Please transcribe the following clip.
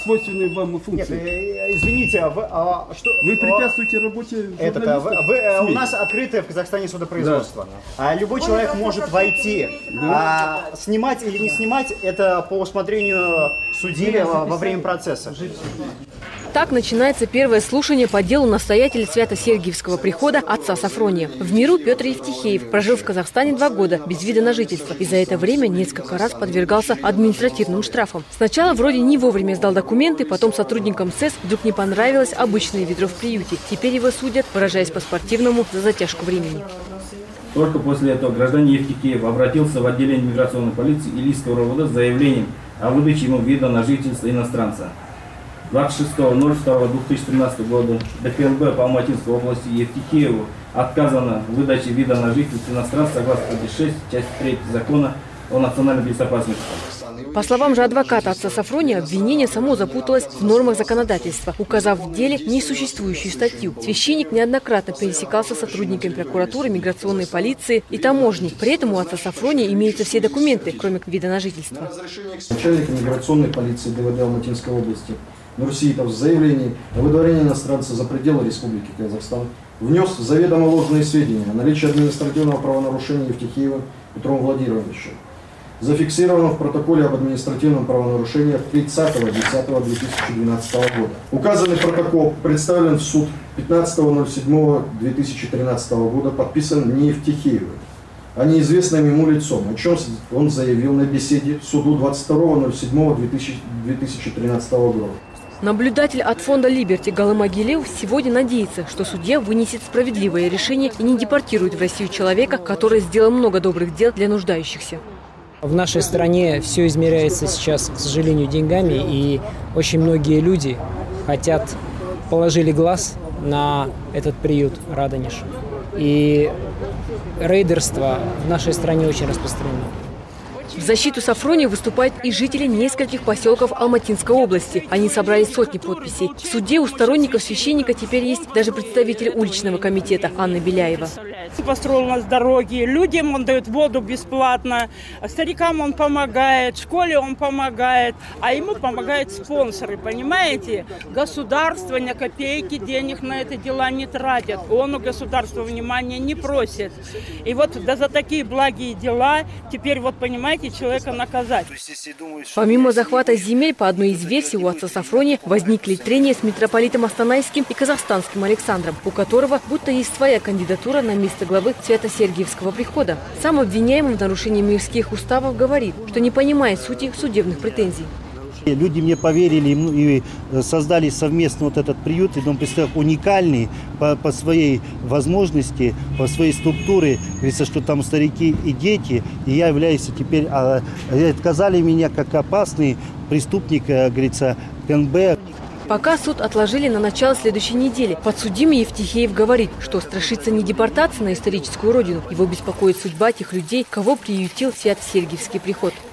свойственные вам функции. Нет, извините, что... Вы препятствуете работе у нас открытое в Казахстане судопроизводство. Да. Любой человек может войти. Да. Снимать или не снимать, это по усмотрению судьи во время процесса. Так начинается первое слушание по делу настоятеля Свято-Сергиевского прихода отца Сафрония. В миру Петр Евтихеев прожил в Казахстане 2 года без вида на жительство и за это время несколько раз подвергался административным штрафам. Сначала вроде не вовремя сдал документы, потом сотрудникам СЭС вдруг не понравилось обычное ведро в приюте. Теперь его судят, выражаясь по-спортивному, за затяжку времени. Только после этого гражданин Евтихеев обратился в отделение миграционной полиции Илийского РОВД с заявлением о выдаче ему вида на жительство иностранца. 26.02.2013 года ДКНБ по Алматинской области Евтихееву отказано в выдаче вида на жительство иностранца согласно статье 6, часть 3 закона о национальной безопасности. По словам же адвоката отца Сафрония, обвинение само запуталось в нормах законодательства, указав в деле несуществующую статью. Священник неоднократно пересекался с сотрудниками прокуратуры, миграционной полиции и таможни. При этом у отца Сафрония имеются все документы, кроме вида на жительство. Начальник миграционной полиции ДВД Алматинской области Нурсиитов в заявлении о выдворении иностранца за пределы Республики Казахстан внес заведомо ложные сведения о наличии административного правонарушения Евтихеевым Петром Владимировичем, зафиксировано в протоколе об административном правонарушении 30.10.2012 года. Указанный протокол представлен в суд 15.07.2013 года, подписан не Евтихеевым, а неизвестным ему лицом, о чем он заявил на беседе суду 22.07.2013 года. Наблюдатель от фонда Либерти Галым Агилев сегодня надеется, что судья вынесет справедливое решение и не депортирует в Россию человека, который сделал много добрых дел для нуждающихся. В нашей стране все измеряется сейчас, к сожалению, деньгами, и очень многие люди положили глаз на этот приют Радонеж. И рейдерство в нашей стране очень распространено. В защиту Сафрония выступают и жители нескольких поселков Алматинской области. Они собрали сотни подписей. В суде у сторонников священника теперь есть даже представитель уличного комитета Анна Беляева. Построил у нас дороги, людям он дает воду бесплатно, старикам он помогает, школе он помогает, а ему помогают спонсоры, понимаете? Государство ни копейки денег на это дела не тратит, он у государства внимания не просит. И вот за такие благие дела теперь, вот понимаете, человека наказать. Помимо захвата земель, по одной из версий у отца Сафрония возникли трения с митрополитом Астанайским и казахстанским Александром, у которого будто есть своя кандидатура на место главы Свято-Сергиевского прихода. Сам обвиняемый в нарушении мирских уставов говорит, что не понимает сути судебных претензий. Люди мне поверили и создали совместно вот этот приют. И Дом престарелых уникальный по своей возможности, по своей структуре. Говорится, что там старики и дети. И я являюсь теперь, отказали меня как опасный преступник, говорится, КНБ. Пока суд отложили на начало следующей недели. Подсудимый Евтихеев говорит, что страшится не депортации на историческую родину. Его беспокоит судьба тех людей, кого приютил Свято-Сергиевский приход.